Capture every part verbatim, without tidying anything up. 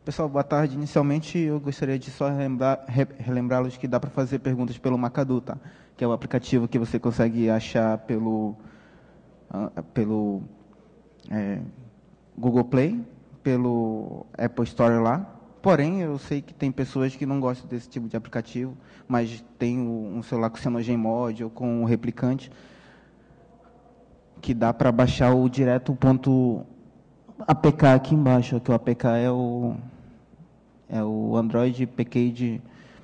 Pessoal, boa tarde. Inicialmente, eu gostaria de só relembrar, re, relembrá-los que dá para fazer perguntas pelo Macadu, tá? Que é o aplicativo que você consegue achar pelo, uh, pelo é, Google Play, pelo Apple Store lá. Porém, eu sei que tem pessoas que não gostam desse tipo de aplicativo, mas tem um celular com CyanogenMod ou com um replicante, que dá para baixar o direto ponto A P K aqui embaixo, que o A P K é o, é o Android Package,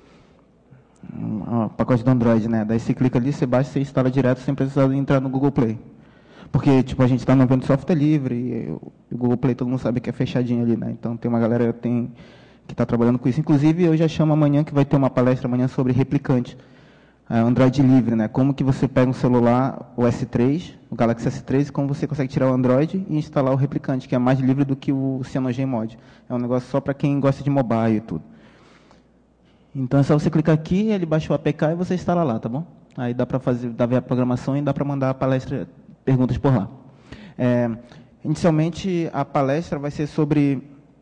um, pacote do Android, né? Daí você clica ali, você baixa, você instala direto sem precisar entrar no Google Play. Porque, tipo, a gente está no evento de software livre, e o Google Play todo mundo sabe que é fechadinho ali, né? Então tem uma galera tem, que está trabalhando com isso. Inclusive, eu já chamo amanhã, que vai ter uma palestra amanhã sobre replicante. Android livre, né? Como que você pega um celular, o S três, o Galaxy S três, e como você consegue tirar o Android e instalar o replicante, que é mais livre do que o CyanogenMod. É um negócio só para quem gosta de mobile e tudo. Então é só você clicar aqui, ele baixa o A P K e você instala lá, tá bom? Aí dá para fazer, dá ver a programação e dá para mandar a palestra, perguntas por lá. É, inicialmente, a palestra vai ser sobre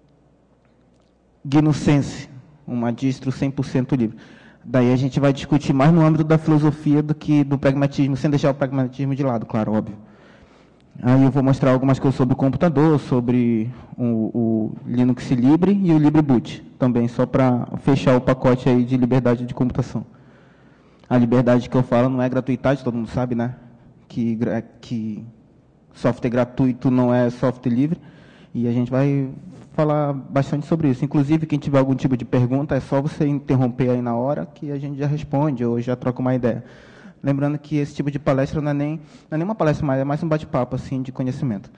GNU-Sense, uma distro cem por cento livre. Daí a gente vai discutir mais no âmbito da filosofia do que do pragmatismo, sem deixar o pragmatismo de lado, claro, óbvio. Aí eu vou mostrar algumas coisas sobre o computador, sobre o, o Linux Libre e o LibreBoot, também só para fechar o pacote aí de liberdade de computação. A liberdade que eu falo não é gratuidade, todo mundo sabe, né? Que, que software gratuito não é software livre, e a gente vai falar bastante sobre isso. Inclusive, quem tiver algum tipo de pergunta, é só você interromper aí na hora que a gente já responde ou já troca uma ideia. Lembrando que esse tipo de palestra não é nem, não é nem uma palestra, mas é mais um bate-papo assim, de conhecimento.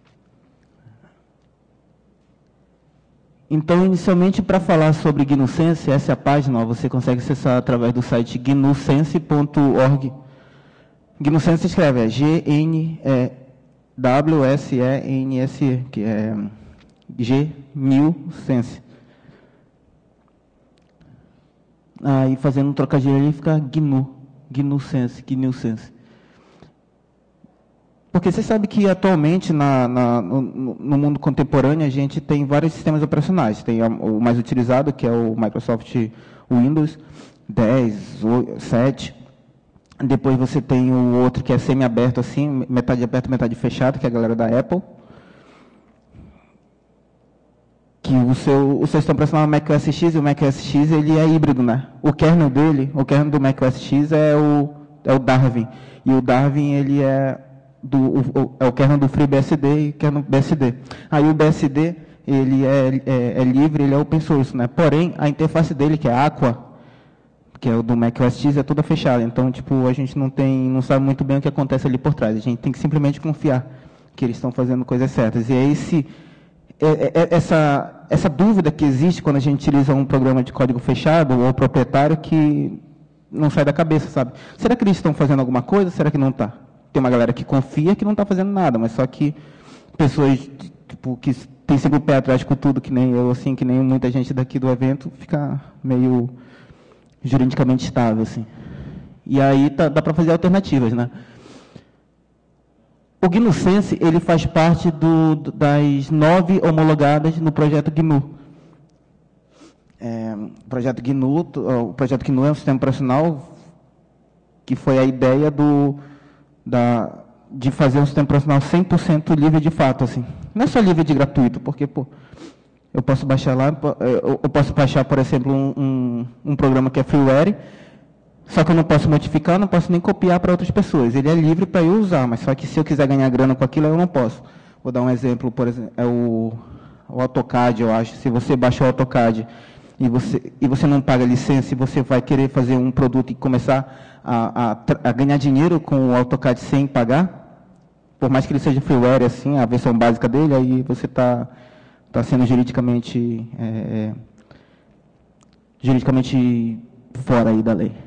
Então, inicialmente, para falar sobre GNU-Sense, essa é a página, ó, você consegue acessar através do site gnusense ponto org. GNU-Sense se escreve é G N W S E N S E, que é GNU-Sense. Aí, fazendo um trocadilho ali, fica GNU, GNU-Sense, GNU-Sense. Porque você sabe que, atualmente, na, na, no, no mundo contemporâneo, a gente tem vários sistemas operacionais. Tem o mais utilizado, que é o Microsoft Windows dez, sete. Depois você tem o outro que é semi-aberto, assim, metade aberto, metade fechado, que é a galera da Apple. Que o seu, o seu sistema operacional é o macOS X, e o macOS X ele é híbrido, né? O kernel dele, o kernel do macOS X é o, é o Darwin. E o Darwin, ele é, do, o, é o kernel do FreeBSD e kernel B S D. Aí o B S D, ele é, é, é livre, ele é open source, né? Porém, a interface dele, que é Aqua, que é o do macOS X, é toda fechada. Então, tipo, a gente não tem, não sabe muito bem o que acontece ali por trás. A gente tem que simplesmente confiar que eles estão fazendo coisas certas. E é esse, é, é, essa, essa dúvida que existe quando a gente utiliza um programa de código fechado ou proprietário que não sai da cabeça, sabe? Será que eles estão fazendo alguma coisa? Será que não está? Tem uma galera que confia que não está fazendo nada, mas só que pessoas tipo, que tem sempre o pé atrás com tudo, que nem eu, assim, que nem muita gente daqui do evento, fica meio juridicamente estável, assim. E aí tá, dá para fazer alternativas, né? O GNU-Sense, ele faz parte do, das nove homologadas no projeto G N U. É, o projeto G N U, o projeto G N U é um sistema operacional que foi a ideia do, da, de fazer um sistema operacional cem por cento livre de fato, assim. Não é só livre de gratuito, porque, pô, eu posso baixar lá, eu posso baixar, por exemplo, um, um, um programa que é freeware, só que eu não posso modificar, não posso nem copiar para outras pessoas. Ele é livre para eu usar, mas só que se eu quiser ganhar grana com aquilo, eu não posso. Vou dar um exemplo, por exemplo, é o, o AutoCAD, eu acho. Se você baixa o AutoCAD e você, e você não paga licença, e você vai querer fazer um produto e começar a, a, a ganhar dinheiro com o AutoCAD sem pagar, por mais que ele seja freeware, assim, a versão básica dele, aí você está tá sendo juridicamente, é, juridicamente fora aí da lei.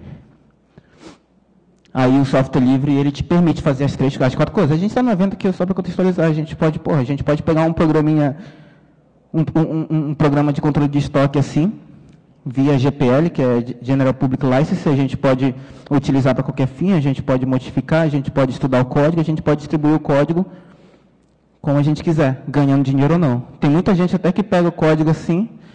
Aí o software livre, ele te permite fazer as três, as quatro coisas. A gente está no evento aqui só para contextualizar. A gente pode, porra, a gente pode pegar um programinha, um, um, um programa de controle de estoque assim, via G P L, que é General Public License, a gente pode utilizar para qualquer fim, a gente pode modificar, a gente pode estudar o código, a gente pode distribuir o código como a gente quiser, ganhando dinheiro ou não. Tem muita gente até que pega o código assim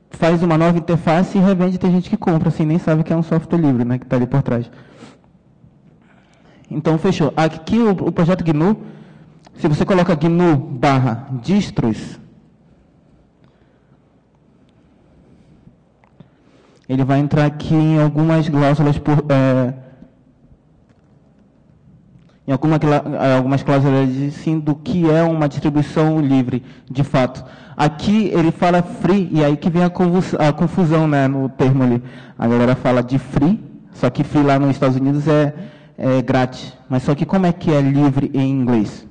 faz uma nova interface e revende, tem gente que compra, assim, nem sabe que é um software livre, né, que está ali por trás. Então, fechou. Aqui o, o projeto G N U, se você coloca G N U barra distros, ele vai entrar aqui em algumas cláusulas por... É, em alguma, algumas cláusulas sim, do que é uma distribuição livre, de fato. Aqui ele fala free, e aí que vem a, a confusão, né, no termo ali. A galera fala de free, só que free lá nos Estados Unidos é, é grátis. Mas só que como é que é livre em inglês?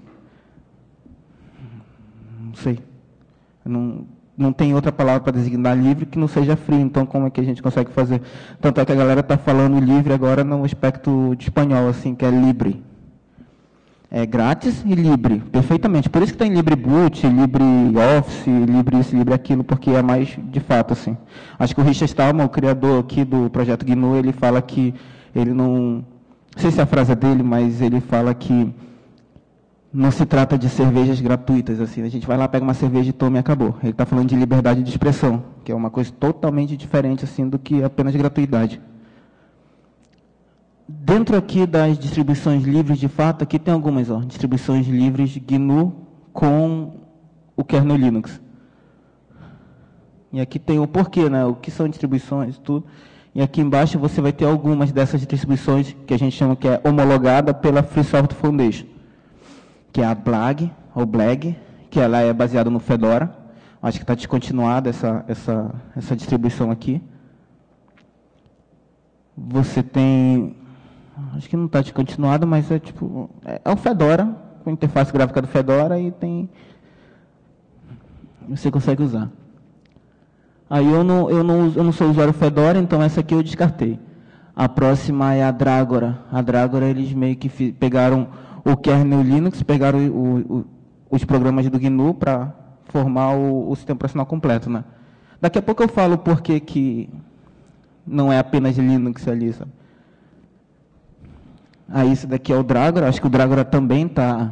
Não sei. Não, não tem outra palavra para designar livre que não seja free, então como é que a gente consegue fazer? Tanto é que a galera está falando livre agora no aspecto de espanhol, assim, que é libre. É grátis e livre, perfeitamente. Por isso que tem LibreBoot, LibreOffice, Libre isso, Libre aquilo, porque é mais de fato assim. Acho que o Richard Stallman, o criador aqui do projeto G N U, ele fala que ele não... Não sei se é a frase é dele, mas ele fala que não se trata de cervejas gratuitas. Assim, a gente vai lá, pega uma cerveja e toma e acabou. Ele está falando de liberdade de expressão, que é uma coisa totalmente diferente assim, do que apenas gratuidade. Dentro aqui das distribuições livres, de fato, aqui tem algumas ó, distribuições livres G N U com o kernel Linux. E aqui tem o porquê, né? O que são distribuições, tudo. E aqui embaixo você vai ter algumas dessas distribuições que a gente chama que é homologada pela Free Software Foundation, que é a Blag, ou Blag, que ela é baseada no Fedora. Acho que está descontinuada essa, essa, essa distribuição aqui. Você tem... Acho que não está descontinuado, mas é tipo... É, é o Fedora, com a interface gráfica do Fedora e tem... Você consegue usar. Aí eu não, eu não, eu não sou usuário Fedora, então essa aqui eu descartei. A próxima é a Dragora. A Dragora, eles meio que fi, pegaram o kernel Linux, pegaram o, o, os programas do G N U para formar o, o sistema operacional completo, né? Daqui a pouco eu falo por que que não é apenas Linux ali, sabe? Aí esse daqui é o Dragora, acho que o Dragora também está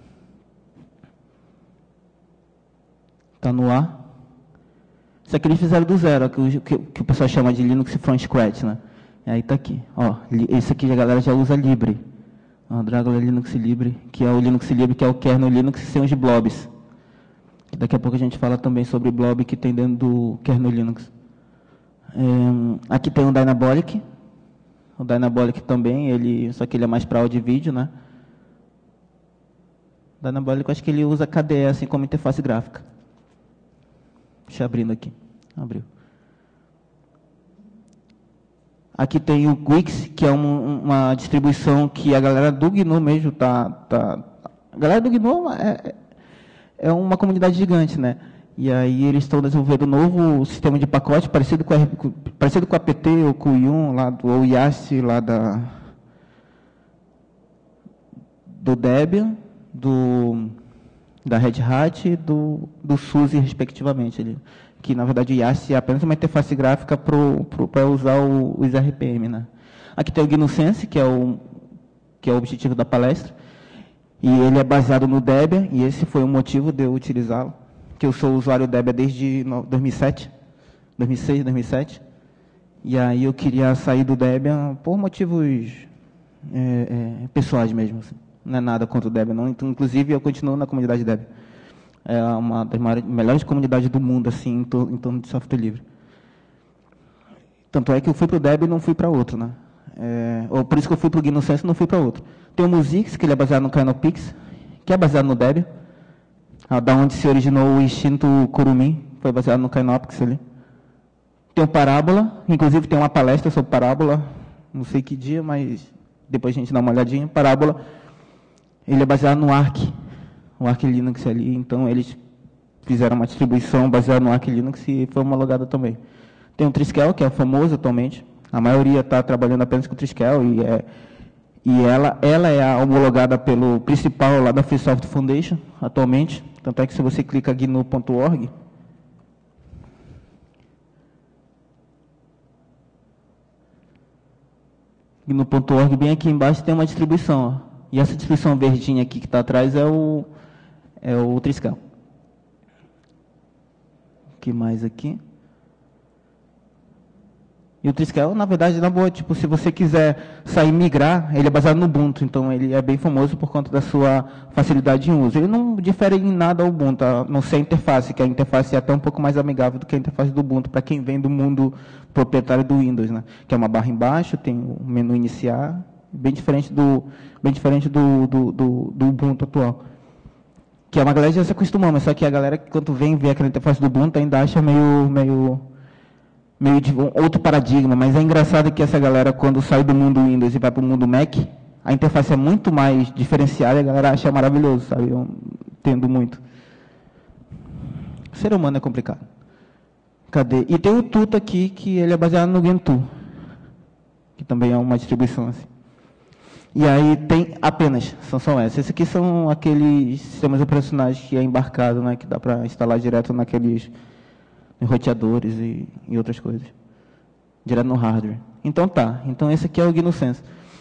tá no ar. Isso aqui eles fizeram do zero, que o, que, que o pessoal chama de Linux from scratch, né? E aí está aqui, ó, esse aqui a galera já usa Libre. Ó, Dragora Linux Libre, que é o Linux Libre, que é o kernel Linux sem os blobs. E daqui a pouco a gente fala também sobre blob que tem dentro do kernel Linux. É, aqui tem o Dynabolic. O Dynabolic também, ele, só que ele é mais para áudio e vídeo, né? O Dynabolic, eu acho que ele usa K D E assim como interface gráfica. Deixa eu abrindo aqui. Abriu. Aqui tem o Guix, que é um, uma distribuição que a galera do G N U mesmo tá... tá a galera do G N U é, é uma comunidade gigante, né? E aí eles estão desenvolvendo um novo sistema de pacote parecido com, a, parecido com a A P T ou com o Yum, lá do, ou o Yast, lá da, do Debian, do, da Red Hat e do, do SUSE, respectivamente. Ele, que, na verdade, o Yast é apenas uma interface gráfica para usar o, os R P M. Né? Aqui tem o G N U Sense, que é o, que é o objetivo da palestra, e ele é baseado no Debian, e esse foi o motivo de eu utilizá-lo. Que eu sou usuário Debian desde dois mil e sete, dois mil e seis, dois mil e sete, e aí eu queria sair do Debian por motivos é, é, pessoais mesmo, assim. Não é nada contra o Debian, não. Então, inclusive, eu continuo na comunidade Debian. É uma das maiores, melhores comunidades do mundo, assim, em, to, em torno de software livre. Tanto é que eu fui para o Debian e não fui para outro, né? É, ou por isso que eu fui para o G N U Sense e não fui para outro. Tem o Musix, que ele é baseado no Canopix, que é baseado no Debian. Da onde se originou o instinto Kurumin, foi baseado no Canopix ali. Tem o Parábola, inclusive tem uma palestra sobre Parábola, não sei que dia, mas depois a gente dá uma olhadinha. Parábola, ele é baseado no Arch, o Arch Linux ali, então eles fizeram uma distribuição baseada no Arch Linux e foi homologada também. Tem o Triskel, que é famoso atualmente, a maioria está trabalhando apenas com o Triskel e é... E ela, ela é a homologada pelo principal lá da Free Software Foundation, atualmente. Tanto é que se você clica G N U ponto org, G N U ponto org, bem aqui embaixo tem uma distribuição. Ó. E essa distribuição verdinha aqui que está atrás é o, é o Triskel. O que mais aqui? E o Triskel, na verdade, na boa, tipo, se você quiser sair migrar, ele é baseado no Ubuntu, então ele é bem famoso por conta da sua facilidade em uso. Ele não difere em nada ao Ubuntu, a não ser a interface, que a interface é até um pouco mais amigável do que a interface do Ubuntu, para quem vem do mundo proprietário do Windows, né? Que é uma barra embaixo, tem o menu iniciar, bem diferente do, bem diferente do, do, do, do Ubuntu atual. Que a galera já se acostumou, mas só que a galera, quando vem ver aquela interface do Ubuntu, ainda acha meio... meio meio de um outro paradigma, mas é engraçado que essa galera, quando sai do mundo Windows e vai para o mundo Mac, a interface é muito mais diferenciada e a galera acha maravilhoso, sabe? Eu entendo muito. O ser humano é complicado. Cadê? E tem o Tuta aqui, que ele é baseado no Gentoo, que também é uma distribuição assim. E aí tem apenas, são só essas. Esses aqui são aqueles sistemas operacionais que é embarcado, né, que dá para instalar direto naqueles roteadores e, e outras coisas, direto no hardware. Então tá, então esse aqui é o GNU-Sense,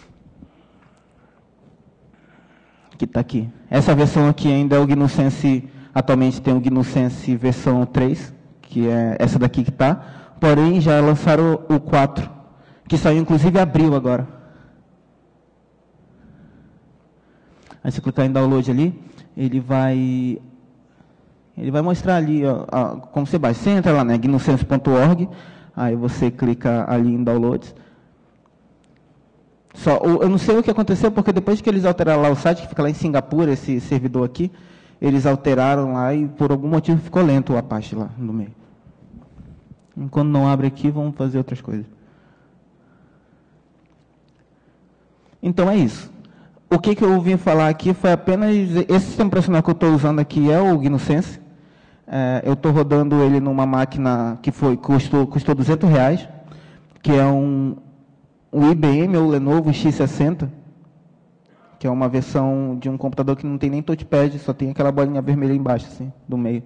que está aqui. Essa versão aqui ainda é o GNU-Sense, atualmente tem o GNU-Sense versão três, que é essa daqui que está, porém já lançaram o quatro, que saiu inclusive em abril agora. Aí você clicar em download ali, ele vai... Ele vai mostrar ali ó, ó, como você baixa. Você entra lá, né, gnusense ponto org, aí você clica ali em downloads. Só, eu não sei o que aconteceu, porque depois que eles alteraram lá o site, que fica lá em Singapura, esse servidor aqui, eles alteraram lá e por algum motivo ficou lento o Apache lá no meio. Enquanto não abre aqui, vamos fazer outras coisas. Então é isso. O que, que eu vim falar aqui foi apenas... Esse sistema operacional que eu estou usando aqui é o GNU-Sense. É, eu estou rodando ele numa máquina que foi, custou, custou duzentos reais, que é um, um I B M ou Lenovo X sessenta, que é uma versão de um computador que não tem nem touchpad, só tem aquela bolinha vermelha embaixo, assim, do meio.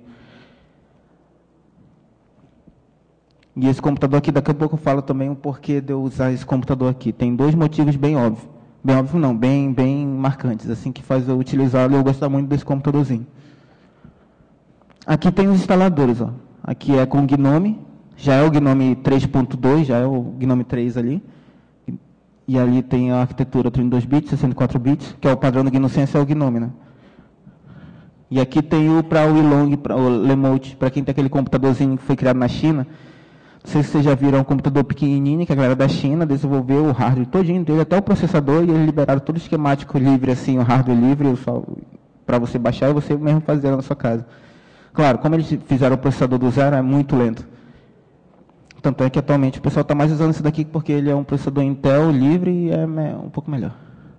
E esse computador aqui, daqui a pouco eu falo também o porquê de eu usar esse computador aqui. Tem dois motivos bem óbvios. Bem óbvio não, bem, bem marcantes, assim, que faz eu utilizá-lo e eu gostar muito desse computadorzinho. Aqui tem os instaladores, ó. Aqui é com o Gnome, já é o Gnome três ponto dois, já é o Gnome três ali. E ali tem a arquitetura trinta e dois bits, sessenta e quatro bits, que é o padrão do GNU-Sense, é o Gnome, né? E aqui tem o para o Ilong, para o Lemote, para quem tem aquele computadorzinho que foi criado na China. Não sei se vocês já viram, é um computador pequenininho, que a galera da China desenvolveu o hardware todinho dele, até o processador, e eles liberaram todo o esquemático livre, assim, o hardware livre, para você baixar e você mesmo fazer na sua casa. Claro, como eles fizeram o processador do zero, é muito lento. Tanto é que atualmente o pessoal está mais usando esse daqui porque ele é um processador Intel livre e é um pouco melhor.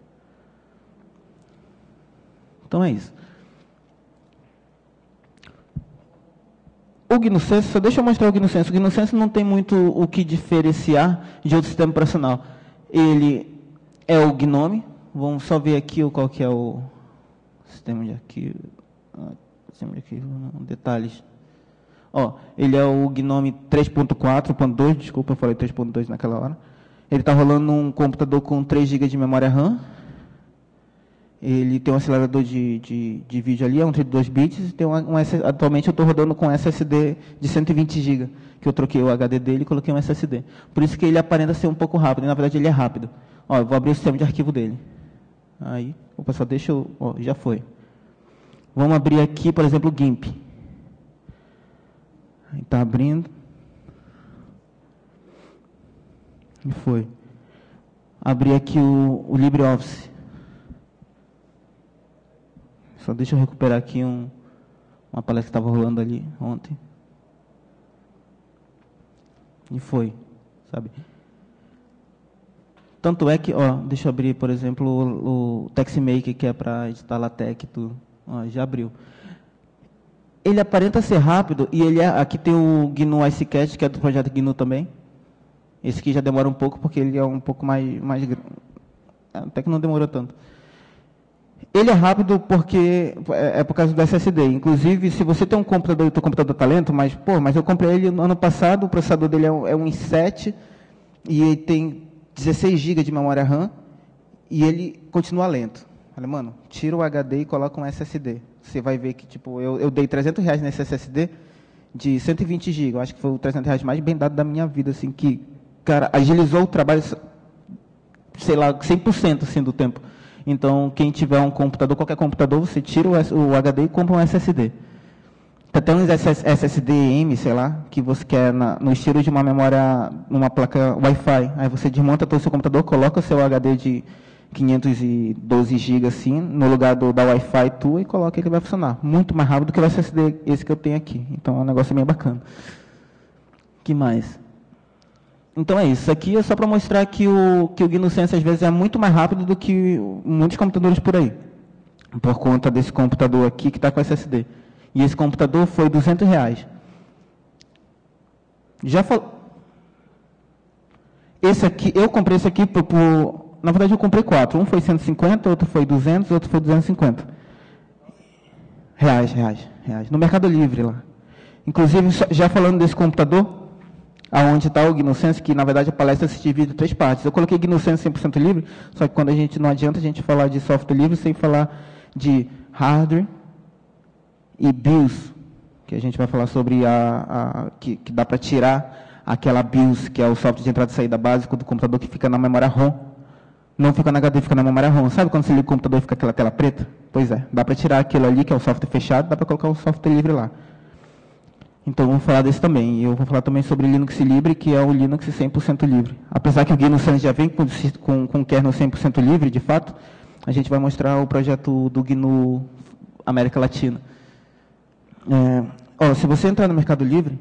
Então é isso. O GNU-Sense, só deixa eu mostrar o GNU-Sense. O GNU-Sense não tem muito o que diferenciar de outro sistema operacional. Ele é o Gnome. Vamos só ver aqui qual que é o sistema de arquivo. Sistema de arquivo, não, detalhes. Ó, ele é o Gnome três ponto quatro ponto dois, desculpa, eu falei três ponto dois naquela hora. Ele está rolando num computador com três gigas de memória RAM. Ele tem um acelerador de, de, de vídeo ali, é um trinta e dois bits, e tem um, um, atualmente eu estou rodando com S S D de cento e vinte gigas, que eu troquei o H D dele e coloquei um S S D. Por isso que ele aparenta ser um pouco rápido, e na verdade ele é rápido. Ó, eu vou abrir o sistema de arquivo dele. Aí, o pessoal deixa eu... Ó, já foi. Vamos abrir aqui, por exemplo, o GIMP. Aí está abrindo. E foi. Abrir aqui o, o LibreOffice. Só deixa eu recuperar aqui um, uma palestra que estava rolando ali ontem. E foi, sabe? Tanto é que, ó, deixa eu abrir, por exemplo, o, o TextMaker, que é para editar LaTeX e tudo. Ó, já abriu. Ele aparenta ser rápido, e ele é, aqui tem o G N U IceCat, que é do projeto G N U também. Esse aqui já demora um pouco, porque ele é um pouco mais... mais até que não demorou tanto. Ele é rápido porque é por causa do S S D. Inclusive, se você tem um computador e o seu computador está lento, mas, pô, mas eu comprei ele no ano passado, o processador dele é um, é um i sete e ele tem dezesseis gigas de memória RAM e ele continua lento. Falei, mano, tira o H D e coloca um S S D. Você vai ver que, tipo, eu, eu dei trezentos reais nesse S S D de cento e vinte gigas. Eu acho que foi o trezentos reais mais bem dado da minha vida, assim, que cara, agilizou o trabalho, sei lá, cem por cento assim, do tempo. Então, quem tiver um computador, qualquer computador, você tira o H D e compra um S S D. Tem até uns S S D M, sei lá, que você quer na, no estilo de uma memória, numa placa Wi-Fi. Aí você desmonta todo o seu computador, coloca o seu H D de quinhentos e doze gigas assim, no lugar do, da Wi-Fi tua e coloca, ele vai funcionar. Muito mais rápido que o S S D esse que eu tenho aqui. Então é um negócio bem bacana. Que mais? Então é isso. Isso aqui é só para mostrar que o, que o G N U Sense às vezes é muito mais rápido do que muitos computadores por aí. Por conta desse computador aqui que está com S S D. E esse computador foi duzentos reais. Já falou. Esse aqui, eu comprei esse aqui por, por... Na verdade, eu comprei quatro. Um foi cento e cinquenta, outro foi duzentos, outro foi duzentos e cinquenta. Reais, reais, reais. No Mercado Livre lá. Inclusive, já falando desse computador, aonde está o G N U Sense, que na verdade a palestra se divide em três partes. Eu coloquei G N U Sense cem por cento livre, só que quando a gente não adianta a gente falar de software livre sem falar de hardware e BIOS, que a gente vai falar sobre a, a que, que dá para tirar aquela BIOS, que é o software de entrada e saída básico do computador que fica na memória ROM. Não fica na H D, fica na memória ROM. Sabe quando você liga o computador e fica aquela tela preta? Pois é, dá para tirar aquilo ali, que é o software fechado, dá para colocar o software livre lá. Então, vamos falar desse também. E eu vou falar também sobre Linux Libre, que é o Linux cem por cento livre. Apesar que o G N U Sense já vem com, com, com kernel cem por cento livre, de fato, a gente vai mostrar o projeto do G N U América Latina. É, ó, se você entrar no Mercado Livre,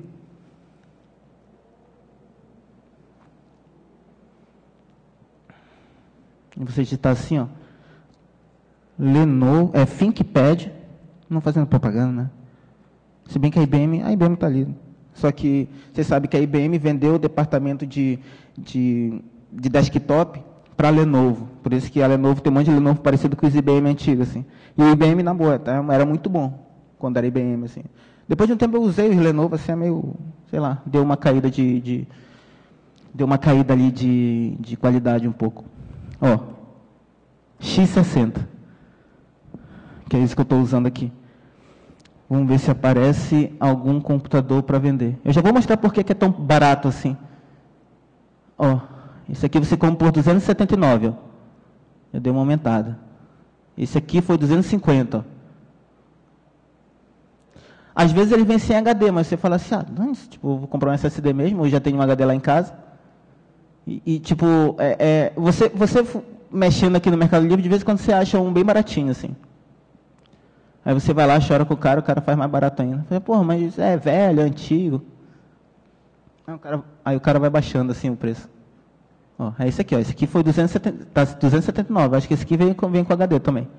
e você digitar assim, ó, Lenovo, é ThinkPad, não fazendo propaganda, né? Se bem que a I B M, a I B M está ali. Só que você sabe que a I B M vendeu o departamento de, de, de desktop para a Lenovo. Por isso que a Lenovo tem um monte de Lenovo parecido com os I B M antigos, assim. E o I B M, na boa, tá? Era muito bom quando era I B M, assim. Depois de um tempo eu usei os Lenovo, assim, é meio, sei lá, deu uma caída de, de deu uma caída ali de, de qualidade um pouco. Ó, X sessenta, que é isso que eu estou usando aqui. Vamos ver se aparece algum computador para vender. Eu já vou mostrar por que é tão barato assim. Ó, esse aqui você compra por duzentos e setenta e nove, ó. Eu dei uma aumentada. Esse aqui foi duzentos e cinquenta, ó. Às vezes ele vem sem H D, mas você fala assim, ah, não, tipo, vou comprar um S S D mesmo, eu já tenho um H D lá em casa. E, e tipo, é, é, você, você mexendo aqui no Mercado Livre, de vez em quando você acha um bem baratinho, assim. Aí você vai lá, chora com o cara, o cara faz mais barato ainda. Fala, porra, mas é velho, é antigo. Aí o cara, aí o cara vai baixando assim o preço. Ó, é esse aqui, ó. Esse aqui foi duzentos e setenta, tá duzentos e setenta e nove. Acho que esse aqui vem com, vem com H D também.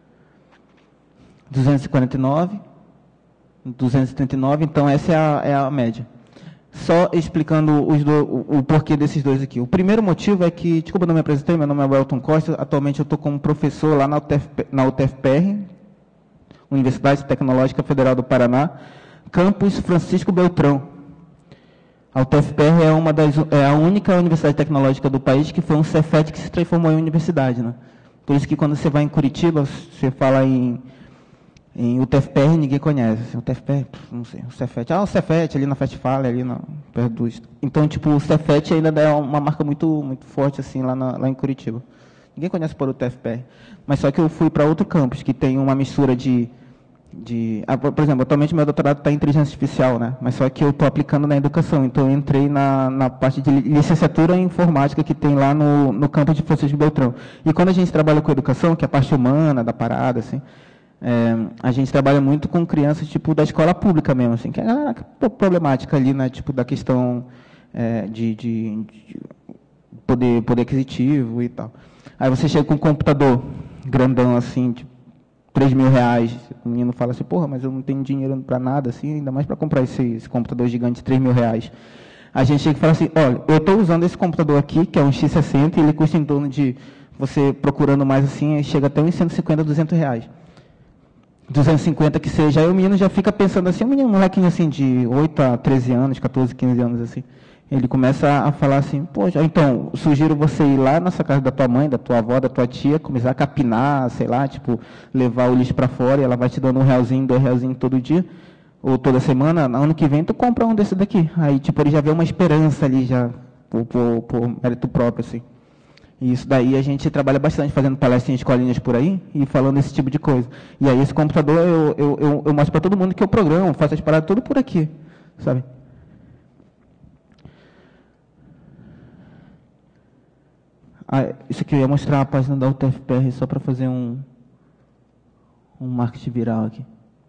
duzentos e quarenta e nove. duzentos e trinta e nove, então essa é a, é a média. Só explicando os do, o, o porquê desses dois aqui. O primeiro motivo é que, desculpa, eu não me apresentei, meu nome é Welton Costa, atualmente eu estou como professor lá na U T F P, na U T F P R, Universidade Tecnológica Federal do Paraná, campus Francisco Beltrão. A U T F P R é, uma das, é a única universidade tecnológica do país que foi um Cefet que se transformou em universidade, né? Por isso que quando você vai em Curitiba, você fala em Em U T F P R ninguém conhece. O U T F P R, não sei. O Cefet. Ah, o Cefet ali na Festfale, ali na, perto do... Então, tipo, o Cefet ainda é uma marca muito, muito forte, assim, lá, na, lá em Curitiba. Ninguém conhece por U T F P R. Mas só que eu fui para outro campus, que tem uma mistura de... de ah, por exemplo, atualmente meu doutorado está em inteligência artificial, né? Mas só que eu estou aplicando na educação. Então, eu entrei na, na parte de licenciatura em informática que tem lá no, no campus de Francisco Beltrão. E quando a gente trabalha com educação, que é a parte humana da parada, assim... É, a gente trabalha muito com crianças tipo da escola pública mesmo, assim, que é a problemática ali, né, tipo da questão é, de, de, de poder, poder aquisitivo e tal. Aí você chega com um computador grandão assim, tipo, três mil reais, o menino fala assim, porra, mas eu não tenho dinheiro para nada, assim, ainda mais para comprar esse, esse computador gigante de três mil reais. A gente chega e fala assim, olha, eu estou usando esse computador aqui, que é um X sessenta, e ele custa em torno de, você procurando mais assim, chega até uns cento e cinquenta, duzentos reais. duzentos e cinquenta que seja, aí o menino já fica pensando assim, um menino, um molequinho assim de oito a treze anos, quatorze, quinze anos assim, ele começa a falar assim, poxa, então, sugiro você ir lá nessa casa da tua mãe, da tua avó, da tua tia, começar a capinar, sei lá, tipo, levar o lixo para fora e ela vai te dando um realzinho, dois realzinhos todo dia, ou toda semana, no ano que vem tu compra um desse daqui. Aí, tipo, ele já vê uma esperança ali, já por, por, por mérito próprio, assim. E isso daí a gente trabalha bastante, fazendo palestrinhas, escolinhas por aí e falando esse tipo de coisa. E aí esse computador, eu, eu, eu, eu mostro para todo mundo que eu programo, faço as paradas tudo por aqui, sabe? Ah, isso aqui eu ia mostrar a página da U T F P R só para fazer um, um marketing viral aqui.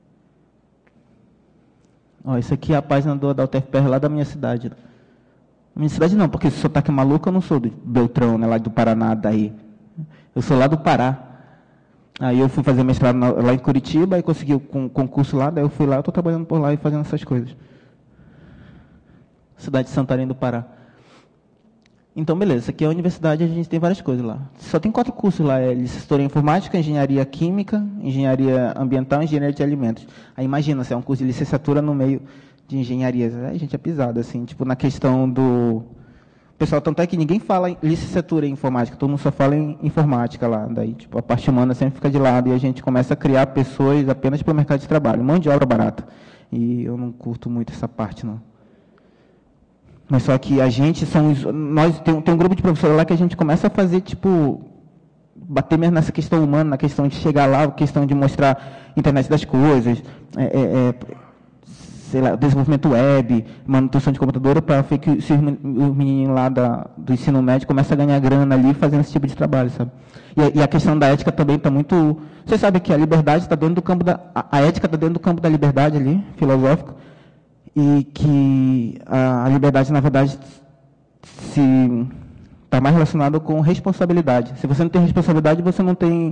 Ó, isso aqui é a página do, da U T F P R lá da minha cidade. Minha cidade não, porque esse sotaque maluco eu não sou do Beltrão, né, lá do Paraná, daí. Eu sou lá do Pará. Aí eu fui fazer mestrado na, lá em Curitiba, aí consegui o um concurso lá, daí eu fui lá, eu estou trabalhando por lá e fazendo essas coisas. Cidade de Santarém do Pará. Então, beleza, isso aqui é a universidade, a gente tem várias coisas lá. Só tem quatro cursos lá, é licenciatura em informática, engenharia química, engenharia ambiental e engenharia de alimentos. Aí imagina, se é um curso de licenciatura no meio de engenharia. Aí a gente é pisado, assim, tipo, na questão do... Pessoal, tanto é que ninguém fala em licenciatura em informática, todo mundo só fala em informática lá. Daí, tipo, a parte humana sempre fica de lado e a gente começa a criar pessoas apenas para o mercado de trabalho. Mão de obra barata. E eu não curto muito essa parte, não. Mas só que a gente são... Nós, tem, tem um grupo de professores lá que a gente começa a fazer, tipo... Bater mesmo nessa questão humana, na questão de chegar lá, a questão de mostrar a internet das coisas... É, é, é, sei lá, desenvolvimento web, manutenção de computadora, para ver que se os meninos lá da, do ensino médio começam a ganhar grana ali fazendo esse tipo de trabalho, sabe? E, e a questão da ética também está muito... Você sabe que a liberdade está dentro do campo da... A, a ética está dentro do campo da liberdade ali, filosófico, e que a, a liberdade, na verdade, se está mais relacionada com responsabilidade. Se você não tem responsabilidade, você não tem...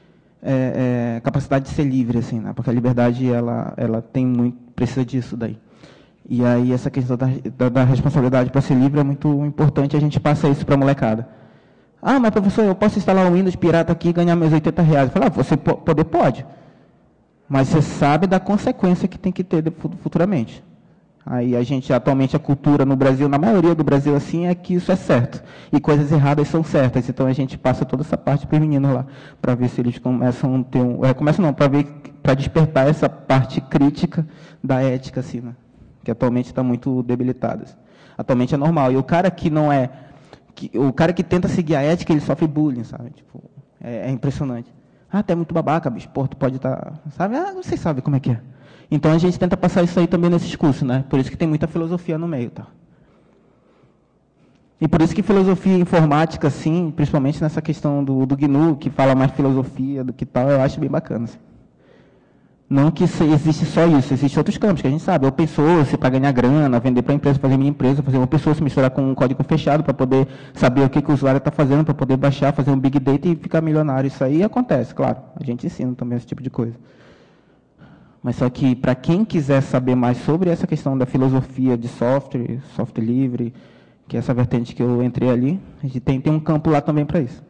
É, é, capacidade de ser livre, assim, né? Porque a liberdade, ela, ela tem muito, precisa disso daí. E aí essa questão da, da, da responsabilidade para ser livre é muito importante, a gente passa isso para a molecada. Ah, mas professor, eu posso instalar um Windows pirata aqui e ganhar meus oitenta reais. Eu falo, ah, você poder pode, mas você sabe da consequência que tem que ter futuramente. Aí a gente, atualmente, a cultura no Brasil, na maioria do Brasil, assim, é que isso é certo. E coisas erradas são certas. Então a gente passa toda essa parte para os meninos lá, para ver se eles começam a ter um. É, começam não, para ver, para despertar essa parte crítica da ética, assim, né? Que atualmente está muito debilitada. Atualmente é normal. E o cara que não é. Que, o cara que tenta seguir a ética, ele sofre bullying, sabe? Tipo, é, é impressionante. Ah, tu é muito babaca, bicho. Pô, tu pode estar. Tá, sabe? Ah, vocês sabem como é que é. Então, a gente tenta passar isso aí também nesses cursos, né? Por isso que tem muita filosofia no meio, tá? E por isso que filosofia informática, assim, principalmente nessa questão do, do G N U, que fala mais filosofia do que tal, eu acho bem bacana. Assim. Não que existe só isso, existem outros campos que a gente sabe. Open source, para ganhar grana, vender para a empresa, fazer minha empresa, fazer open source, misturar com um código fechado, para poder saber o que, que o usuário está fazendo, para poder baixar, fazer um big data e ficar milionário. Isso aí acontece, claro. A gente ensina também esse tipo de coisa. Mas só que, para quem quiser saber mais sobre essa questão da filosofia de software, software livre, que é essa vertente que eu entrei ali, a gente tem, tem um campo lá também para isso.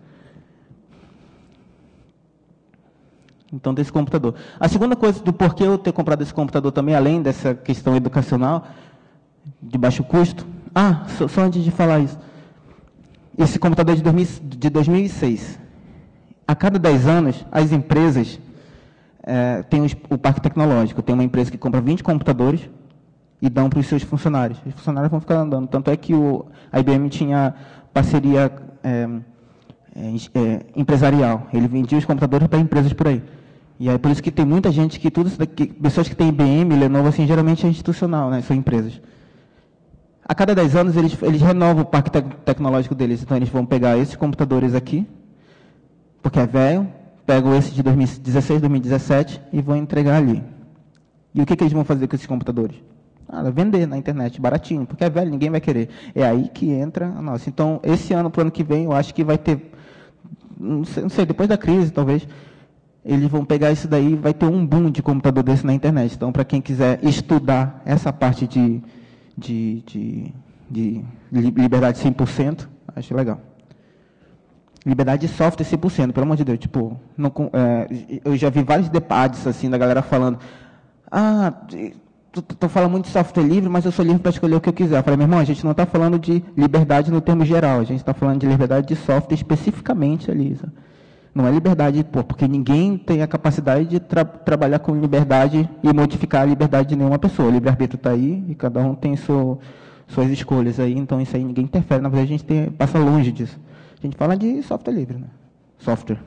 Então, desse computador. A segunda coisa do porquê eu ter comprado esse computador também, além dessa questão educacional, de baixo custo. Ah, só, só antes de falar isso. Esse computador é de, de dois mil e seis. A cada dez anos, as empresas... É, tem o, o parque tecnológico, tem uma empresa que compra vinte computadores e dão para os seus funcionários. Os funcionários vão ficar andando. Tanto é que o, a I B M tinha parceria é, é, é, empresarial. Ele vendia os computadores para empresas por aí. E é por isso que tem muita gente que, tudo isso daqui, pessoas que têm I B M, Lenovo, assim, geralmente é institucional, né? São empresas. A cada dez anos, eles, eles renovam o parque te tecnológico deles. Então, eles vão pegar esses computadores aqui, porque é velho, pego esse de dois mil e dezesseis, dois mil e dezessete e vou entregar ali. E o que, que eles vão fazer com esses computadores? Ah, vender na internet, baratinho, porque é velho, ninguém vai querer. É aí que entra a nossa. Então, esse ano, para o ano que vem, eu acho que vai ter, não sei, não sei, depois da crise, talvez, eles vão pegar isso daí e vai ter um boom de computador desse na internet. Então, para quem quiser estudar essa parte de, de, de, de liberdade cem por cento, acho legal. Liberdade de software cem por cento, pelo amor de Deus. Tipo, não, é, eu já vi vários debates assim, da galera falando, ah, tu, tu fala muito de software livre, mas eu sou livre para escolher o que eu quiser. Eu falei, meu irmão, a gente não está falando de liberdade no termo geral, a gente está falando de liberdade de software especificamente ali. Sabe? Não é liberdade, pô, porque ninguém tem a capacidade de tra trabalhar com liberdade e modificar a liberdade de nenhuma pessoa. O livre-arbítrio está aí e cada um tem seu, suas escolhas aí, então isso aí ninguém interfere, na verdade a gente tem, passa longe disso. A gente fala de software livre, né? Software.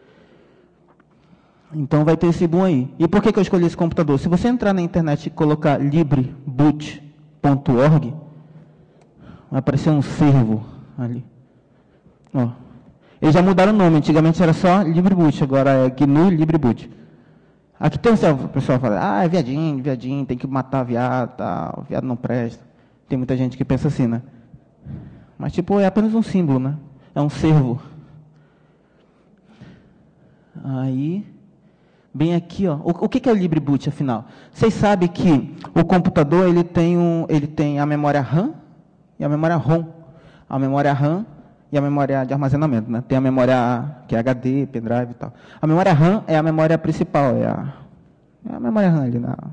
Então vai ter esse boom aí. E por que, que eu escolhi esse computador? Se você entrar na internet e colocar libreboot ponto org, vai aparecer um servo ali. Ó. Eles já mudaram o nome, antigamente era só LibreBoot, agora é G N U LibreBoot. Aqui tem o pessoal fala, ah, é viadinho, viadinho, tem que matar viado, tal, viado não presta. Tem muita gente que pensa assim, né? Mas tipo, é apenas um símbolo, né? É um servo. Aí, bem aqui, ó. O, o que, que é o LibreBoot, afinal? Vocês sabem que o computador, ele tem, um, ele tem a memória RAM e a memória ROM. A memória RAM e a memória de armazenamento, né? Tem a memória que é H D, pendrive e tal. A memória RAM é a memória principal, é a, é a memória RAM ali, na,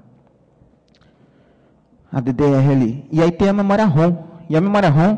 a D D R ali. E aí tem a memória ROM. E a memória ROM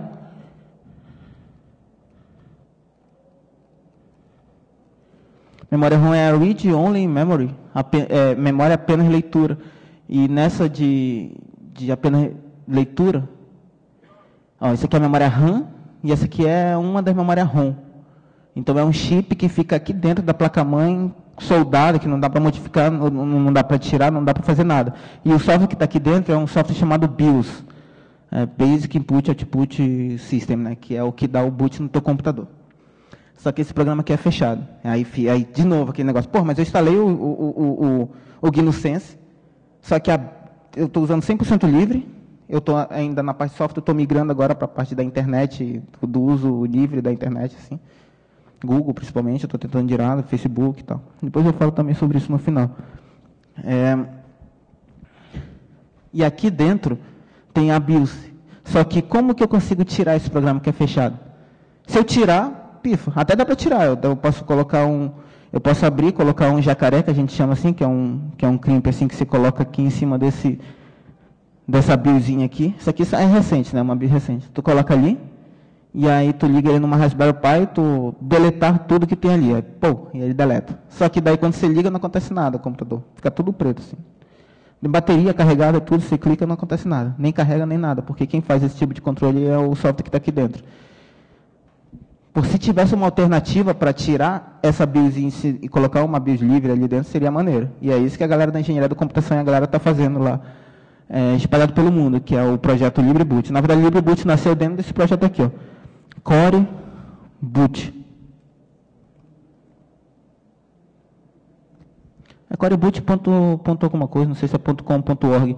memória ROM é a Read Only Memory, é, memória apenas leitura. E nessa de, de apenas leitura, ó, isso aqui é a memória RAM, e essa aqui é uma das memórias ROM. Então é um chip que fica aqui dentro da placa-mãe, soldado, que não dá para modificar, não, não dá para tirar, não dá para fazer nada. E o software que está aqui dentro é um software chamado BIOS, é Basic Input Output System, né, que é o que dá o boot no teu computador. Só que esse programa aqui é fechado. Aí, aí de novo, aquele negócio, pô, mas eu instalei o, o, o, o, o G N U Sense, só que a, eu estou usando cem por cento livre. Eu estou ainda na parte de software, estou migrando agora para a parte da internet, do uso livre da internet, assim. Google, principalmente, eu estou tentando tirar, Facebook e tal. Depois eu falo também sobre isso no final. É, e aqui dentro tem a BIOS. Só que como que eu consigo tirar esse programa que é fechado? Se eu tirar, pifa. Até dá para tirar. Eu, eu posso colocar um... Eu posso abrir, colocar um jacaré, que a gente chama assim, que é um, que é um crimp assim, que se coloca aqui em cima desse... dessa biozinha aqui. Isso aqui é recente, né? Uma bio recente. Tu coloca ali, e aí tu liga ele numa Raspberry Pi, tu deletar tudo que tem ali. Aí, pô, e ele deleta. Só que daí quando você liga não acontece nada o computador. Fica tudo preto, assim. De bateria carregada, tudo, você clica, não acontece nada. Nem carrega, nem nada, porque quem faz esse tipo de controle é o software que está aqui dentro. Por se tivesse uma alternativa para tirar essa BIOS e colocar uma BIOS livre ali dentro, seria maneiro. E é isso que a galera da engenharia da computação e a galera está fazendo lá. É, espalhado pelo mundo, que é o projeto LibreBoot. Na verdade, o LibreBoot nasceu dentro desse projeto aqui, ó. Core Boot. É coreboot ponto, ponto alguma coisa, não sei se é .com ponto org.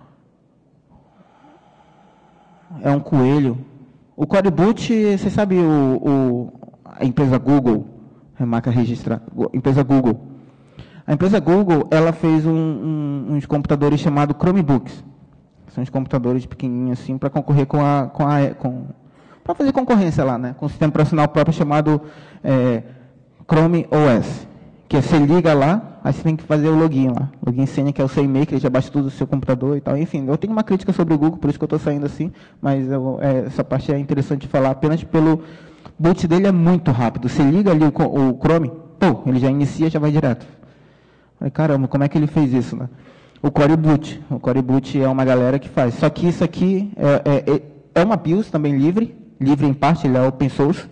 É um coelho. O coreboot, você sabe, o, o, a empresa Google, é marca registrada, a empresa Google. A empresa Google, ela fez um, um, uns computadores chamados Chromebooks. São uns computadores pequenininhos assim para concorrer com a, com a, com, para fazer concorrência lá, né? Com um sistema operacional próprio chamado é, Chrome O S, que você liga lá, aí você tem que fazer o login lá. Login senha, que é o seu e-mail, que ele já baixa tudo do seu computador e tal. Enfim, eu tenho uma crítica sobre o Google, por isso que eu estou saindo assim, mas eu, é, essa parte é interessante de falar apenas pelo boot dele é muito rápido. Você liga ali o, o Chrome, pô, ele já inicia, já vai direto. Falei, caramba, como é que ele fez isso, né? O coreboot. O coreboot é uma galera que faz. Só que isso aqui é, é, é uma BIOS também livre, livre em parte, ele é open source.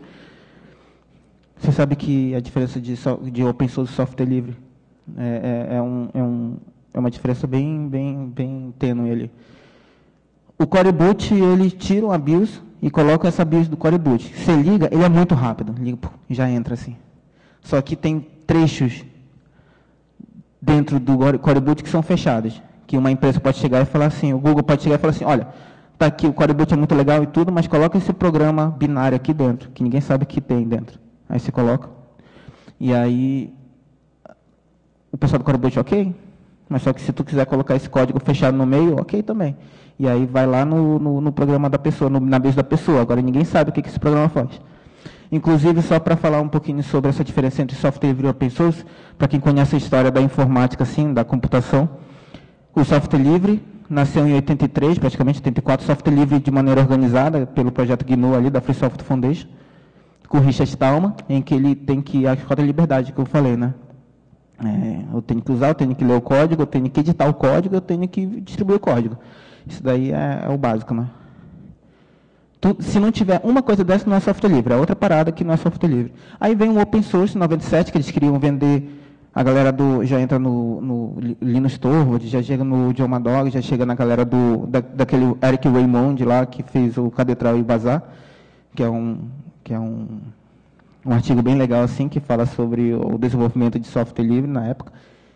Você sabe que a diferença de, de open source e software livre é, é, é, um, é, um, é uma diferença bem, bem, bem tênue ali. O coreboot, ele tira uma BIOS e coloca essa BIOS do coreboot. Você liga, ele é muito rápido. Liga, já entra assim. Só que tem trechos dentro do coreboot que são fechados, que uma empresa pode chegar e falar assim, o Google pode chegar e falar assim, olha, tá aqui, o coreboot é muito legal e tudo, mas coloca esse programa binário aqui dentro, que ninguém sabe que tem dentro. Aí você coloca, e aí o pessoal do coreboot, ok, mas só que se tu quiser colocar esse código fechado no meio, ok também. E aí vai lá no, no, no programa da pessoa, no, na BIOS da pessoa, agora ninguém sabe o que, que esse programa faz. Inclusive, só para falar um pouquinho sobre essa diferença entre software livre e open source, para quem conhece a história da informática, assim, da computação, o software livre nasceu em oitenta e três, praticamente oitenta e quatro, software livre de maneira organizada pelo projeto G N U ali, da Free Software Foundation, com o Richard Stallman, em que ele tem que, a cota de liberdade que eu falei, né? É, eu tenho que usar, eu tenho que ler o código, eu tenho que editar o código, eu tenho que distribuir o código. Isso daí é, é o básico, né? Tu, se não tiver uma coisa dessa, não é software livre. É outra parada que não é software livre. Aí vem o open source, em noventa e sete, que eles queriam vender. A galera do, já entra no, no Linus Torvalds, já chega no John Madog, já chega na galera do, da, daquele Eric Raymond lá, que fez o Cadetral e Bazar, que é um, que é um, um artigo bem legal, assim, que fala sobre o desenvolvimento de software livre na época.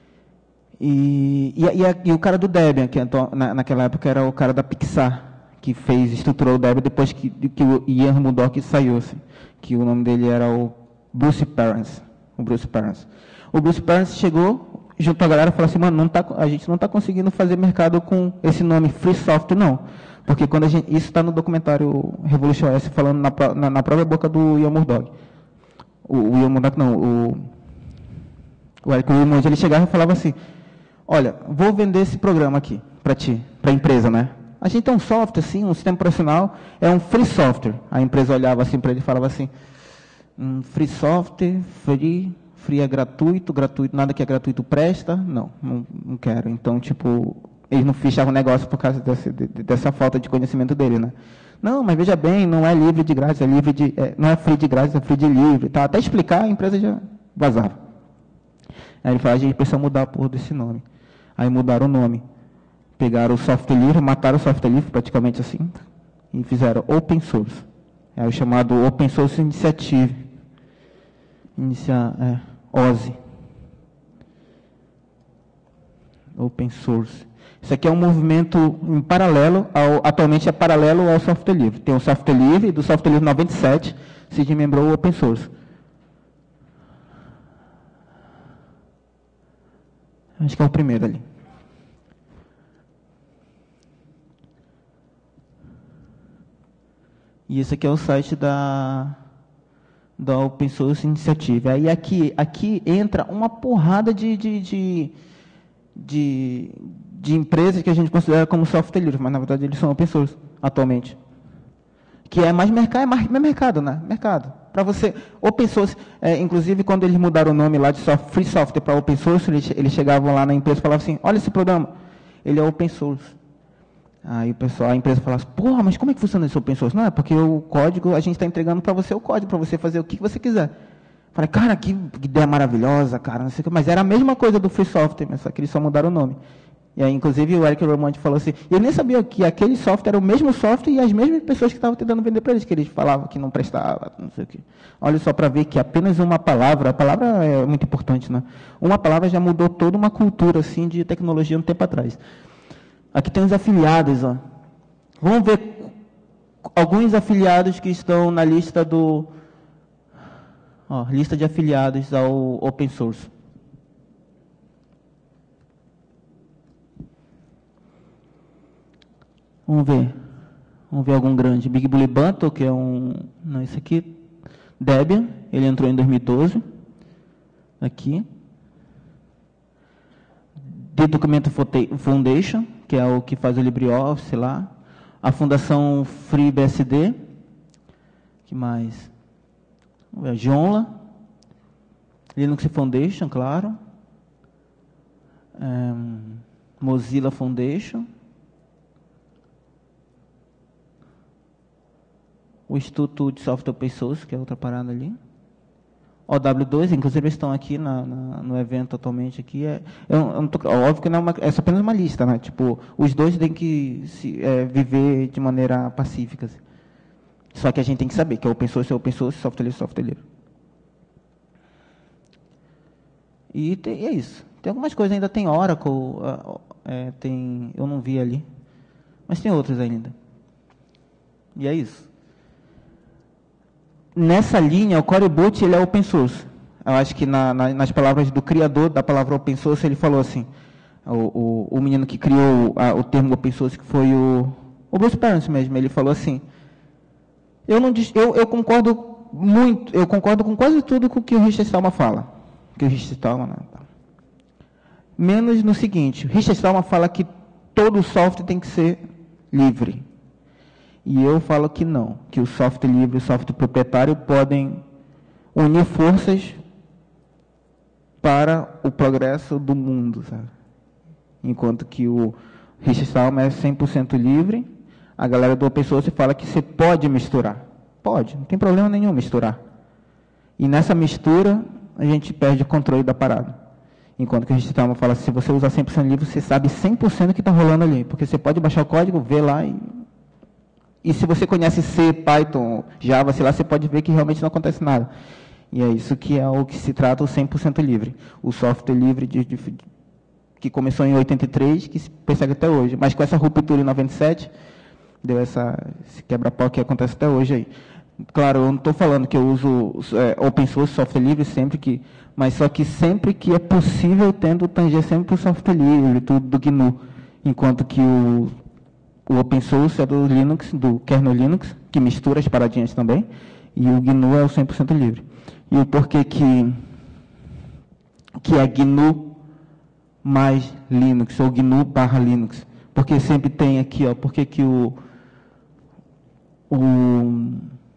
E, e, e, e o cara do Debian, que na, naquela época era o cara da Pixar, que fez, estruturou o Debian depois que, que o Ian Murdoch saiu, assim, que o nome dele era o Bruce Perens. O Bruce Perens. O Bruce Perens chegou, junto à galera, e falou assim, mano, não tá, a gente não está conseguindo fazer mercado com esse nome Free Software, não. Porque quando a gente, isso está no documentário Revolution O S, falando na, na, na própria boca do Ian Murdoch. O, o Ian Murdoch, não, o, o Eric Raymond, ele chegava e falava assim, olha, vou vender esse programa aqui para ti, para a empresa, né? A gente tem um software, assim, um sistema profissional, é um free software. A empresa olhava assim para ele e falava assim, um free software, free, free é gratuito, gratuito, nada que é gratuito presta, não, não, não quero. Então, tipo, eles não fechavam o negócio por causa desse, de, dessa falta de conhecimento dele, né? Não, mas veja bem, não é livre de grátis, é livre de, é, não é free de grátis, é free de livre, tá? Até explicar, a empresa já vazava. Aí ele falou, a gente precisa mudar a porra desse nome. Aí mudaram o nome. Pegaram o software livre, mataram o software livre, praticamente assim, e fizeram open source. É o chamado Open Source Initiative. Inicia, é, O S I. Open Source. Isso aqui é um movimento em paralelo, ao, atualmente é paralelo ao software livre. Tem o software livre, do software livre noventa e sete, se desmembrou o open source. Acho que é o primeiro ali. E esse aqui é o site da, da Open Source Initiative. Aí aqui, aqui entra uma porrada de, de, de, de, de empresas que a gente considera como software livre, mas na verdade eles são open source atualmente. Que é mais mercado, é mais mercado, né? Mercado. Para você, open source, é, inclusive quando eles mudaram o nome lá de software, free software para open source, eles, eles chegavam lá na empresa e falavam assim, olha esse programa, ele é open source. Aí o pessoal, a empresa fala assim, porra, mas como é que funciona esse open source? Não, é porque o código, a gente está entregando para você o código, para você fazer o que você quiser. Falei, cara, que ideia maravilhosa, cara, não sei o que, mas era a mesma coisa do free software, mas só que eles só mudaram o nome. E aí, inclusive, o Eric Raymond falou assim, eu nem sabia que aquele software era o mesmo software e as mesmas pessoas que estavam tentando vender para eles, que eles falavam que não prestava, não sei o que. Olha só para ver que apenas uma palavra, a palavra é muito importante, né? Uma palavra já mudou toda uma cultura, assim, de tecnologia um tempo atrás. Aqui tem os afiliados, ó. Vamos ver alguns afiliados que estão na lista do... Ó, lista de afiliados ao open source. Vamos ver. Vamos ver algum grande. Big Bully Bundle, que é um... Não, esse aqui. Debian, ele entrou em dois mil e doze. Aqui. The Document Foundation, que é o que faz o LibreOffice lá. A Fundação FreeBSD. Que mais? Vamos ver, a Joomla. Linux Foundation, claro. Um, Mozilla Foundation. O Instituto de Software Open Source, que é outra parada ali. O W dois, inclusive eles estão aqui na, na, no evento atualmente aqui. É, eu, eu não tô, óbvio que não é, uma, é só apenas uma lista, né? Tipo, os dois têm que se, é, viver de maneira pacífica. Assim. Só que a gente tem que saber que é open source, é open source, software livre, software livre. E, tem, e é isso. Tem algumas coisas ainda, tem Oracle, é, tem, eu não vi ali, mas tem outras ainda. E é isso. Nessa linha, o Corey Boot, ele é open source. Eu acho que na, na, nas palavras do criador da palavra open source, ele falou assim, o, o, o menino que criou a, o termo open source, que foi o, o Bruce Perens mesmo, ele falou assim, eu, não, eu, eu concordo muito, eu concordo com quase tudo com o que o Richard Stallman fala. Que o Richard Stallman, né, tá. Menos no seguinte, o Richard Stallman fala que todo software tem que ser livre. E eu falo que não, que o software livre e o software proprietário podem unir forças para o progresso do mundo, sabe? Enquanto que o Richard Stallman é cem por cento livre, A galera do open source fala que você pode misturar. Pode, não tem problema nenhum misturar. E nessa mistura, a gente perde o controle da parada. Enquanto que a gente tá, fala, se você usar cem por cento livre, você sabe cem por cento o que está rolando ali. Porque você pode baixar o código, ver lá e... E se você conhece C, Python, Java, sei lá, você pode ver que realmente não acontece nada. E é isso que é o que se trata o cem por cento livre. O software livre de, de, de, que começou em oitenta e três, que se persegue até hoje. Mas com essa ruptura em noventa e sete, deu essa, esse quebra-pau que acontece até hoje aí. Claro, eu não estou falando que eu uso é, open source, software livre, sempre que... Mas só que sempre que é possível, tendo tanger sempre para o software livre, tudo do G N U. Enquanto que o, o open source é do Linux, do kernel Linux, que mistura as paradinhas também, e o G N U é o cem por cento livre. E o porquê que, que é G N U mais Linux, ou G N U barra Linux? Porque sempre tem aqui, ó, porque que o... o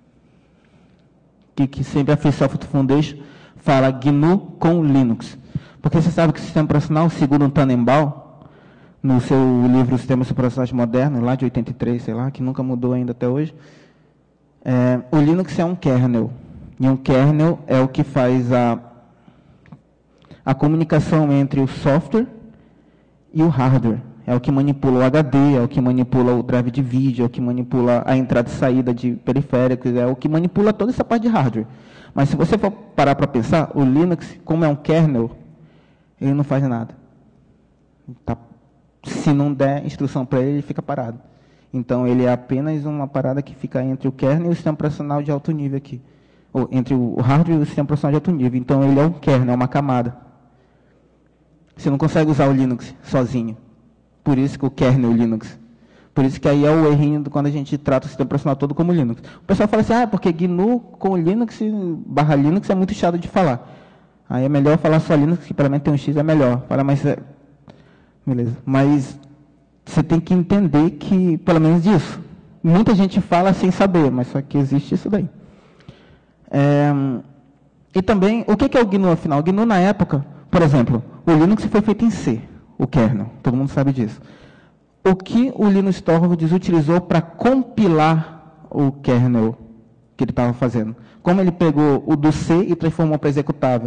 que, que sempre a Free Software Foundation fala G N U com Linux. Porque você sabe que o sistema operacional, segundo o Tannenbaum, no seu livro Sistemas Operacionais Modernos, lá de oitenta e três, sei lá, que nunca mudou ainda até hoje, é, o Linux é um kernel. E um kernel é o que faz a, a comunicação entre o software e o hardware. É o que manipula o H D, é o que manipula o drive de vídeo, é o que manipula a entrada e saída de periféricos, é o que manipula toda essa parte de hardware. Mas se você for parar para pensar, o Linux, como é um kernel, ele não faz nada. Tá, se não der instrução para ele, ele fica parado. Então, ele é apenas uma parada que fica entre o kernel e o sistema operacional de alto nível aqui. Ou entre o hardware e o sistema operacional de alto nível. Então, ele é um kernel, é uma camada. Você não consegue usar o Linux sozinho. Por isso que o kernel Linux. Por isso que aí é o errinho quando a gente trata o sistema operacional todo como Linux. O pessoal fala assim, ah, porque G N U com Linux barra Linux é muito chato de falar. Aí é melhor falar só Linux, que pelo menos tem um X, é melhor. Fala, mas é... Beleza. Mas você tem que entender que, pelo menos disso, muita gente fala sem saber, mas só que existe isso daí. É... E também, o que é o G N U afinal? O G N U na época, por exemplo, o Linux foi feito em C, o kernel, todo mundo sabe disso. O que o Linus Torvalds utilizou para compilar o kernel que ele estava fazendo? Como ele pegou o do C e transformou para executável?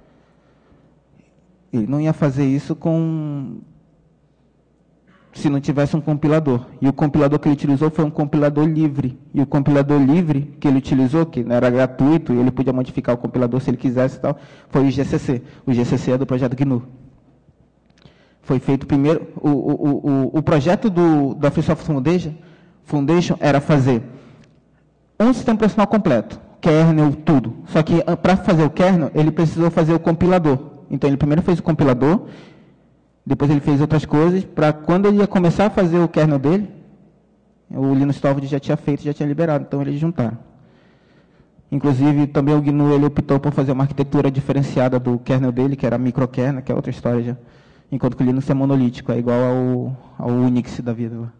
Ele não ia fazer isso com... se não tivesse um compilador. E o compilador que ele utilizou foi um compilador livre. E o compilador livre que ele utilizou, que não era gratuito, e ele podia modificar o compilador se ele quisesse e tal, foi o G C C. O G C C é do projeto G N U. Foi feito primeiro, o, o, o, o projeto do, da Free Software Foundation, Foundation era fazer um sistema operacional completo, kernel, tudo. Só que para fazer o kernel, ele precisou fazer o compilador. Então ele primeiro fez o compilador, depois ele fez outras coisas, para quando ele ia começar a fazer o kernel dele, o Linus Torvalds já tinha feito, já tinha liberado, então eles juntaram. Inclusive, também o G N U ele optou por fazer uma arquitetura diferenciada do kernel dele, que era microkernel, que é outra história já. Enquanto que o Linux é monolítico, é igual ao, ao Unix da vida. Lá.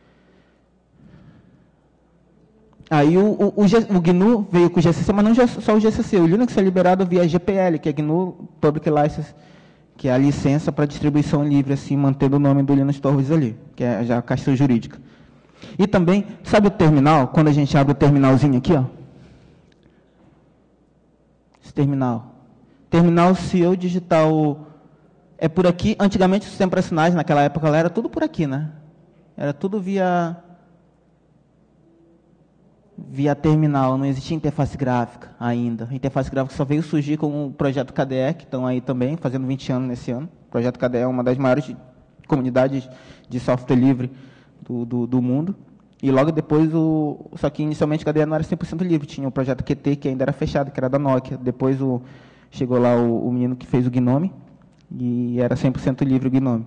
Aí o, o, o, G, o G N U veio com o G C C, mas não só o G C C. O Linux é liberado via G P L, que é G N U Public License, que é a licença para distribuição livre, assim, mantendo o nome do Linus Torvalds ali, que é já a questão jurídica. E também, sabe o terminal? Quando a gente abre o terminalzinho aqui, ó. Esse terminal. Terminal, se eu digitar o... É por aqui, antigamente os sistemas operacionais, naquela época, era tudo por aqui, né? Era tudo via, via terminal, não existia interface gráfica ainda. A interface gráfica só veio surgir com o projeto K D E, que estão aí também, fazendo vinte anos nesse ano. O projeto K D E é uma das maiores comunidades de software livre do, do, do mundo. E logo depois, o, só que inicialmente o K D E não era cem por cento livre, tinha o projeto Q T, que ainda era fechado, que era da Nokia. Depois o, chegou lá o, o menino que fez o Gnome, e era cem por cento livre o Gnome.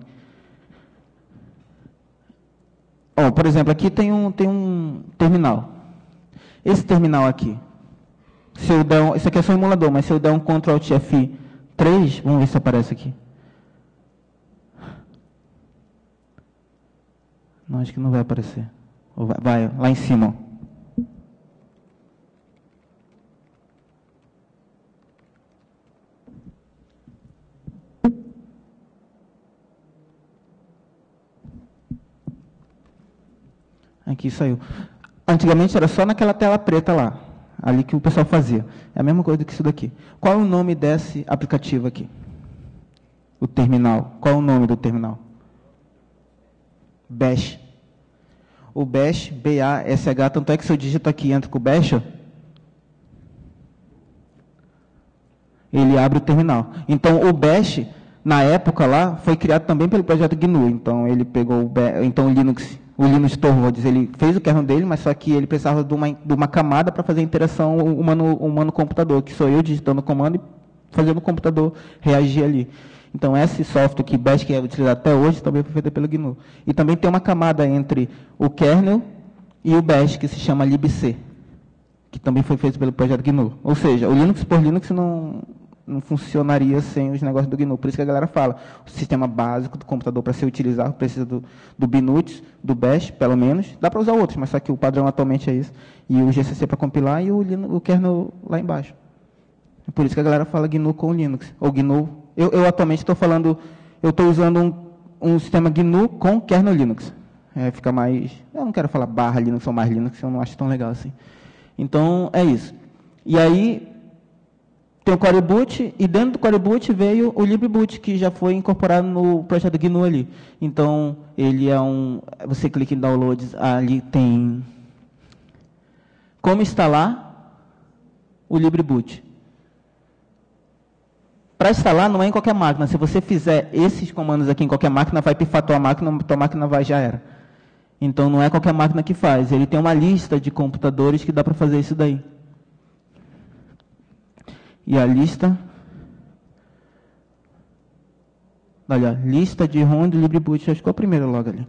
Oh, por exemplo, aqui tem um, tem um terminal. Esse terminal aqui, se eu der um, esse aqui é só um emulador, mas se eu der um control alt F três, vamos ver se aparece aqui. Não, acho que não vai aparecer. Vai, vai lá em cima. Aqui saiu. Antigamente era só naquela tela preta lá, ali que o pessoal fazia. É a mesma coisa que isso daqui. Qual é o nome desse aplicativo aqui? O terminal. Qual é o nome do terminal? Bash. O Bash, B A S H, tanto é que se eu digito aqui e entro com o Bash, ó, ele abre o terminal. Então, o Bash, na época lá, foi criado também pelo projeto G N U. Então, ele pegou o, Bash, então, o Linux, o Linux Torvalds, ele fez o kernel dele, mas só que ele precisava de uma, de uma camada para fazer a interação humano-computador, que sou eu digitando o comando e fazendo o computador reagir ali. Então, esse software que Bash, que é utilizado até hoje, também foi feito pelo G N U. E também tem uma camada entre o kernel e o Bash, que se chama libc, que também foi feito pelo projeto G N U. Ou seja, o Linux por Linux não, não funcionaria sem os negócios do G N U. Por isso que a galera fala, o sistema básico do computador para ser utilizado precisa do, do Binux, do Bash, pelo menos. Dá para usar outros, mas só que o padrão atualmente é isso. E o G C C para compilar e o, Linux, o kernel lá embaixo. Por isso que a galera fala G N U com Linux, ou G N U. Eu, eu atualmente estou falando, eu estou usando um, um sistema G N U com kernel Linux. É, fica mais, eu não quero falar barra Linux ou mais Linux, eu não acho tão legal assim. Então, é isso. E aí, tem o Core Boot, e dentro do Core Boot veio o LibreBoot, que já foi incorporado no projeto G N U ali. Então, ele é um, você clica em Downloads, ali tem como instalar o LibreBoot. Para instalar, não é em qualquer máquina. Se você fizer esses comandos aqui em qualquer máquina, vai pifar a tua máquina, tua máquina vai, já era. Então, não é qualquer máquina que faz. Ele tem uma lista de computadores que dá para fazer isso daí. E a lista... Olha, lista de ROM do LibreBoot. Acho que é o primeiro logo ali.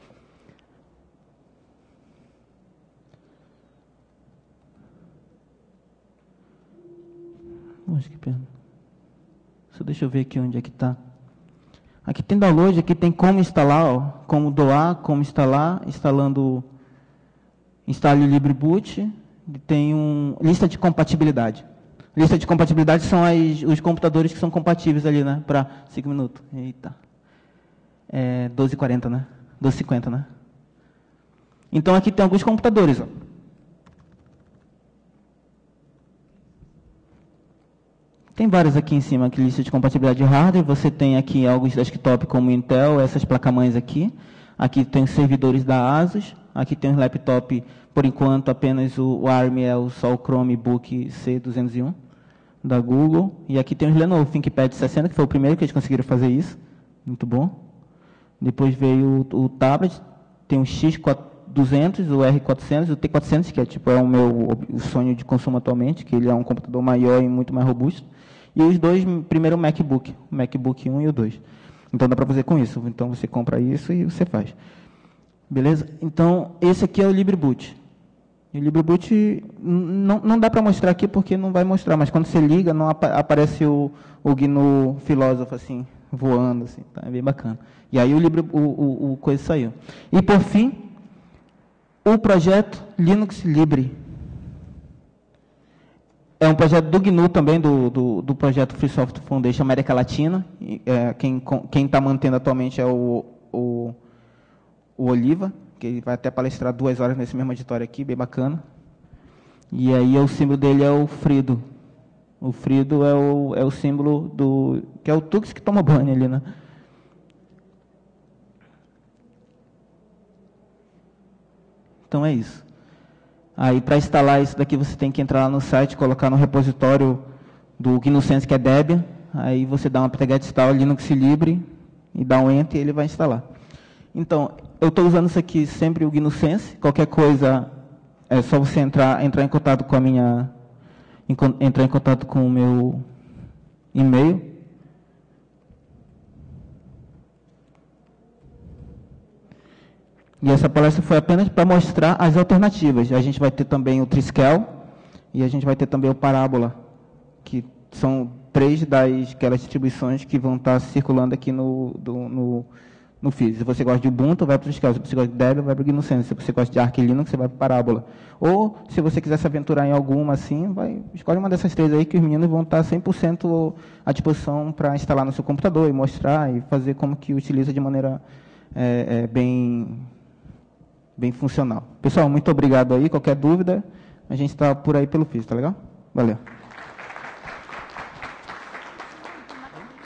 Acho que pena. Deixa eu ver aqui onde é que está. Aqui tem download, aqui tem como instalar, ó, como doar, como instalar, instalando, instale o LibreBoot, tem um, lista de compatibilidade. Lista de compatibilidade são as, os computadores que são compatíveis ali, né, para cinco minutos. Eita. É doze e quarenta, né? doze e cinquenta, né? Então, aqui tem alguns computadores, ó. Tem vários aqui em cima, aqui lista de compatibilidade de hardware. Você tem aqui alguns desktop como Intel, essas placas-mães aqui. Aqui tem os servidores da ASUS. Aqui tem os laptop, por enquanto, apenas o, o ARM é o, só o Chromebook C duzentos e um da Google. E aqui tem os Lenovo ThinkPad sessenta, que foi o primeiro que eles conseguiram fazer isso. Muito bom. Depois veio o, o tablet. Tem o X duzentos, o R quatrocentos, o T quatrocentos, que é, tipo, é o meu o sonho de consumo atualmente, que ele é um computador maior e muito mais robusto. E os dois, primeiro o MacBook, o MacBook um e o dois. Então, dá para fazer com isso. Então, você compra isso e você faz. Beleza? Então, esse aqui é o LibreBoot. E o LibreBoot não, não dá para mostrar aqui porque não vai mostrar, mas quando você liga, não ap aparece o, o G N U Filósofo, assim, voando, assim, tá? É bem bacana. E aí o, Libre, o, o, o coisa saiu. E, por fim, o projeto Linux Libre. É um projeto do G N U também, do, do, do projeto Free Software Foundation América Latina. E, é, quem está mantendo atualmente é o, o, o Oliva, que ele vai até palestrar duas horas nesse mesmo auditório aqui, bem bacana. E aí o símbolo dele é o Frido. O Frido é o, é o símbolo do... que é o Tux que toma banho ali, né? Então é isso. Aí, para instalar isso daqui, você tem que entrar lá no site, colocar no repositório do G N U Sense, que é Debian. Aí você dá uma apt-get install Linux Libre e dá um enter e ele vai instalar. Então, eu estou usando isso aqui sempre o G N U Sense. Qualquer coisa, é só você entrar, entrar em contato com a minha, entrar em contato com o meu e-mail. E essa palestra foi apenas para mostrar as alternativas. A gente vai ter também o Triskel e a gente vai ter também o Parábola, que são três das aquelas distribuições que vão estar circulando aqui no, do, no, no feed. Se você gosta de Ubuntu, vai para o Triskel. Se você gosta de Debian, vai para o G N U Sense. Se você gosta de Arch Linux, você vai para o Parábola. Ou, se você quiser se aventurar em alguma assim, vai, escolhe uma dessas três aí que os meninos vão estar cem por cento à disposição para instalar no seu computador e mostrar e fazer como que utiliza de maneira é, é, bem... bem funcional. Pessoal, muito obrigado aí. Qualquer dúvida, a gente está por aí pelo F I S, tá legal? Valeu.